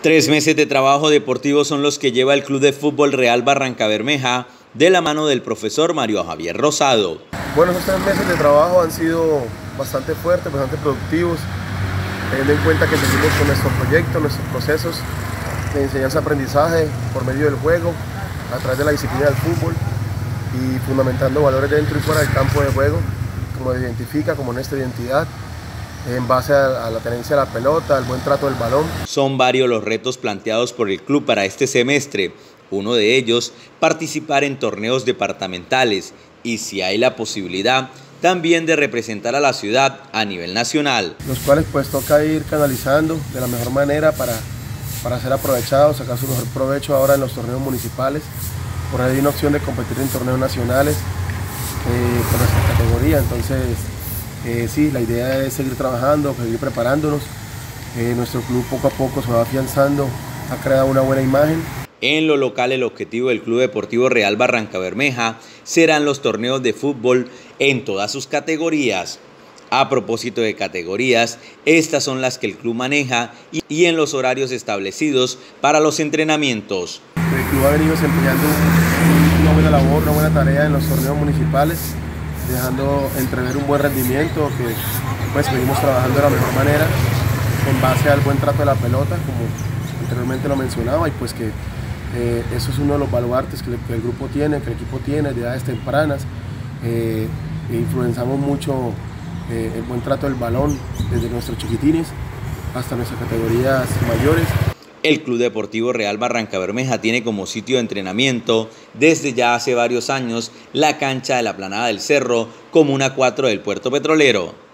3 meses de trabajo deportivo son los que lleva el Club de Fútbol Real Barrancabermeja de la mano del profesor Mario Javier Rosado. Bueno, esos 3 meses de trabajo han sido bastante fuertes, bastante productivos, teniendo en cuenta que seguimos con nuestros proyectos, nuestros procesos de enseñanza-aprendizaje por medio del juego, a través de la disciplina del fútbol y fundamentando valores dentro y fuera del campo de juego, como identifica, como nuestra identidad, en base a la tenencia de la pelota, al buen trato del balón. Son varios los retos planteados por el club para este semestre. Uno de ellos, participar en torneos departamentales y, si hay la posibilidad, también de representar a la ciudad a nivel nacional. Los cuales pues toca ir canalizando de la mejor manera para ser aprovechados, sacar su mejor provecho ahora en los torneos municipales. Por ahí hay una opción de competir en torneos nacionales con nuestra categoría, entonces sí, la idea es seguir trabajando, seguir preparándonos. Nuestro club poco a poco se va afianzando, ha creado una buena imagen. En lo local, el objetivo del Club Deportivo Real Barrancabermeja serán los torneos de fútbol en todas sus categorías. A propósito de categorías, estas son las que el club maneja y en los horarios establecidos para los entrenamientos. El club ha venido desempeñando una buena labor, una buena tarea en los torneos municipales, dejando entrever un buen rendimiento, que pues venimos trabajando de la mejor manera en base al buen trato de la pelota, como anteriormente lo mencionaba, y pues que eso es uno de los baluartes que el grupo tiene, que el equipo tiene de edades tempranas. Influenciamos mucho el buen trato del balón desde nuestros chiquitines hasta nuestras categorías mayores. El Club Deportivo Real Barrancabermeja tiene como sitio de entrenamiento desde ya hace varios años la cancha de la Planada del Cerro, Comuna 4 del Puerto Petrolero.